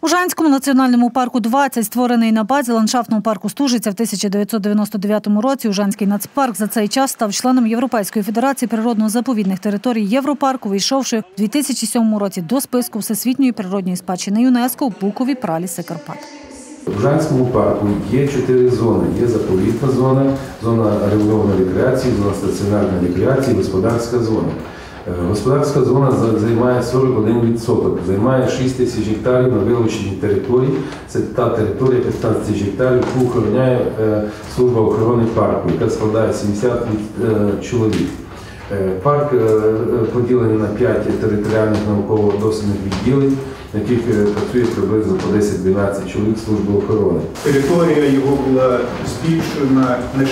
У Ужанському національному парку 20, створений на базі ландшафтного парку Стужиця в 1999 році, Ужанський нацпарк за цей час став членом Європейської федерації природно-заповідних територій Європарку, вийшовши в 2007 році до списку Всесвітньої природної спадщини ЮНЕСКО в Букові, Праліси, Карпат. У Ужанському парку є 4 зони. Є заповідна зона, зона регульованої рекреації, зона стаціонарної рекреації, господарська зона. Господарська зона займає 41%, займає 6 тисяч гектарів на вилученій території. Це та територія 15 тисяч гектарів, яку охороняє служба охорони парку, яка складає 70 чоловік. Парк поділений на 5 територіальних науково-дослідних відділень, на яких працює приблизно по 10-12 чоловік служби охорони. Територія його була збільшена на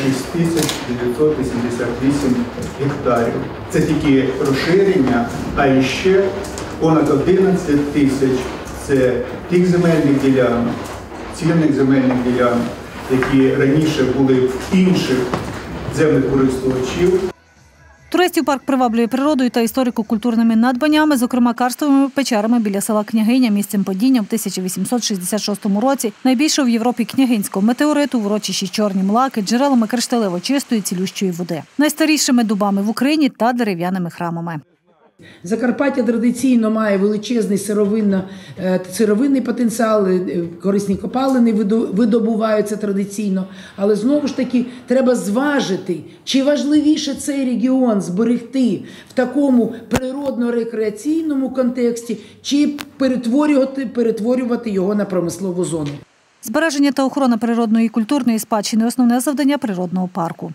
6988 гектарів. Це тільки розширення, а ще понад 11 тисяч – це тих земельних ділянок, цінних земельних ділянок, які раніше були в інших землекористувачів. Туристів парк приваблює природою та історико-культурними надбаннями, зокрема карстовими печерами біля села Княгиня, місцем падіння в 1866 році найбільшого в Європі княгинського метеориту в урочищі Чорні Млаки, джерелами кришталево чистої цілющої води, найстарішими дубами в Україні та дерев'яними храмами. Закарпаття традиційно має величезний сировинний потенціал, корисні копалини видобуваються традиційно. Але знову ж таки треба зважити, чи важливіше цей регіон зберегти в такому природно-рекреаційному контексті, чи перетворювати його на промислову зону. Збереження та охорона природної і культурної спадщини – основне завдання природного парку.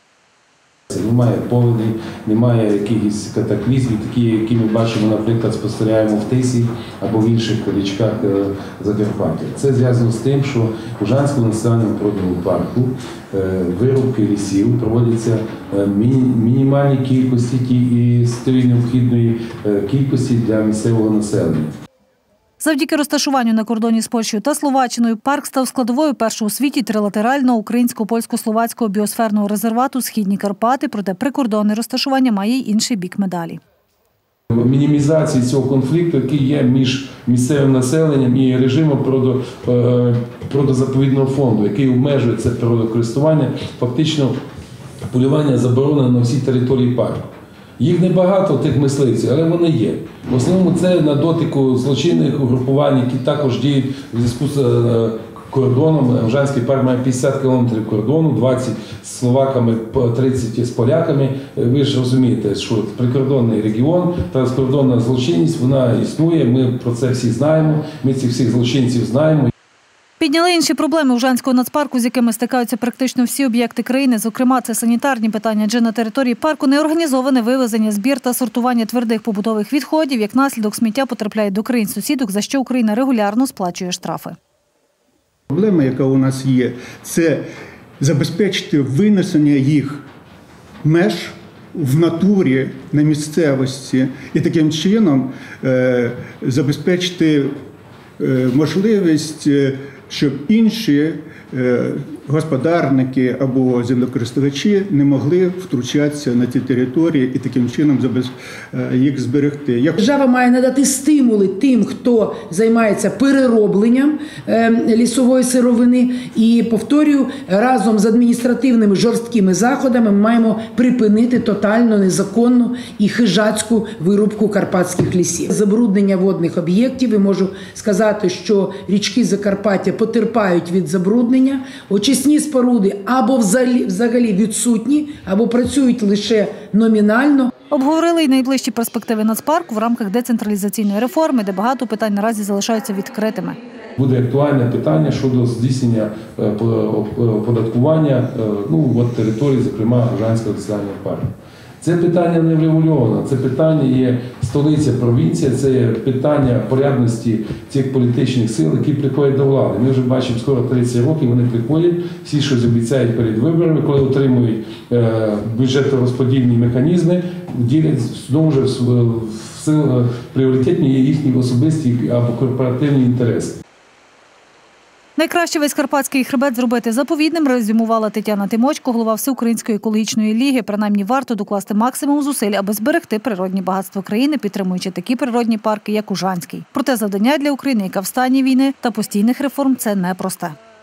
Немає повеней, немає якихось катаклізмів, такі, які ми бачимо, наприклад, спостерігаємо в Тисі або в інших річках Закарпаття. Це зв'язано з тим, що в Ужанському національному природному парку вирубки лісів проводяться мінімальній кількості і з тієї необхідної кількості для місцевого населення. Завдяки розташуванню на кордоні з Польщею та Словаччиною парк став складовою першого у світі трилатерального українсько-польсько-словацького біосферного резервату «Східні Карпати», проте прикордонне розташування має й інший бік медалі. Мінімізації цього конфлікту, який є між місцевим населенням і режимом природозаповідного фонду, який обмежує це природокористування, фактично полювання заборонено на всій території парку. Їх небагато, тих мисливців, але вони є. В основному це на дотику злочинних угрупувань, які також діють у зв'язку з кордоном. Ужанський парк має 50 кілометрів кордону, 20 з словаками, 30 з поляками. Ви ж розумієте, що прикордонний регіон, транскордонна злочинність, вона існує, ми про це всі знаємо, ми цих всіх злочинців знаємо. Підняли інші проблеми Ужанського нацпарку, з якими стикаються практично всі об'єкти країни. Зокрема, це санітарні питання, адже на території парку не організоване вивезення, збір та сортування твердих побутових відходів. Як наслідок, сміття потрапляє до країн-сусідок, за що Україна регулярно сплачує штрафи. Проблема, яка у нас є, це забезпечити винесення їх меж в натурі, на місцевості і таким чином забезпечити можливість, щоб інші господарники або землекористувачі не могли втручатися на ці території і таким чином їх зберегти. Держава має надати стимули тим, хто займається переробленням лісової сировини. І, повторюю, разом з адміністративними жорсткими заходами ми маємо припинити тотально незаконну і хижацьку вирубку карпатських лісів. Забруднення водних об'єктів, і можу сказати, що річки Закарпаття потерпають від забруднення. Очисні споруди або взагалі відсутні, або працюють лише номінально. Обговорили й найближчі перспективи нацпарку в рамках децентралізаційної реформи, де багато питань наразі залишаються відкритими. Буде актуальне питання щодо здійснення оподаткування території, зокрема Ужанського національного парку. Це питання не врегульовано, це питання є столиця, провінція, це є питання порядності цих політичних сил, які приходять до влади. Ми вже бачимо, скоро 30 років вони приходять, всі щось обіцяють перед виборами, коли отримують бюджетно-розподільні механізми, ділять знову ж пріоритетні їхні особисті або корпоративні інтереси. Найкраще весь Карпатський хребет зробити заповідним, резюмувала Тетяна Тимочко, голова Всеукраїнської екологічної ліги. Принаймні варто докласти максимум зусиль, аби зберегти природні багатства країни, підтримуючи такі природні парки, як Ужанський. Проте завдання для України, яка в стані війни та постійних реформ, це непросте.